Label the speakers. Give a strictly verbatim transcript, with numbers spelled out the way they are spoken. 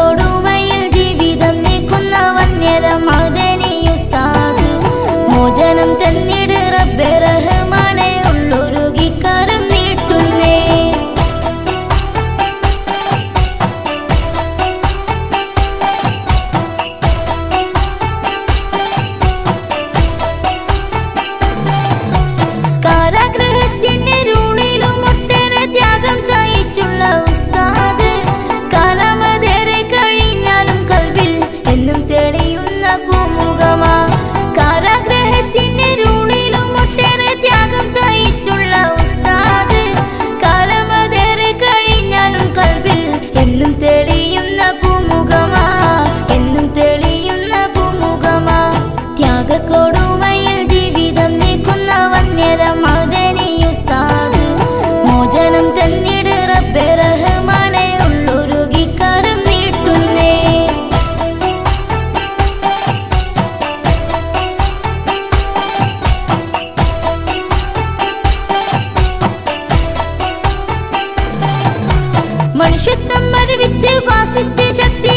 Speaker 1: കൊടുമയിൽ ജീവിതം നീക്കുന്ന വന്യര മദനി ഉസ്താദ് മോചനം തന്നിട് റബ്ബേ റഹ്മാനെ ഉള്ളൊരുകി കരം നീട്ടുന്നേ കാരാഗ്രഹത്തിന്റെ രൂണിലും ഒട്ടേറെ ത്യാഗം സഹിച്ചുള്ള ഉസ്താദ് കാലമതേറെ കഴിഞ്ഞാലും കൽവിൽ എന്നും തെളിയുന്ന പൂമുഖമാ കാരാഗ്രഹത്തിന്റെ രൂണിലും ഒട്ടേറെ ത്യാഗം സഹിച്ചുള്ള ഉസ്താദ് കാലമതേറെ കഴിഞ്ഞാലും കൽവിൽ എന്നും തെളിയുന്ന പൂമുഖമാ എന്നും തെളിയുന്ന പൂമുഖമാ ത്യാഗക്കൊടുമയിൽ ജീവിതം നീക്കുന്ന വന്യര മദനി ഉസ്താദ് മോചനം തന്നിട് റബ്ബേ റഹ്മാനെ ഉള്ളൊരുകി കരം നീട്ടുന്നേ മനുഷ്യത്വം മരവിച്ച് ഫാസിസ്റ്റ് ശക്തി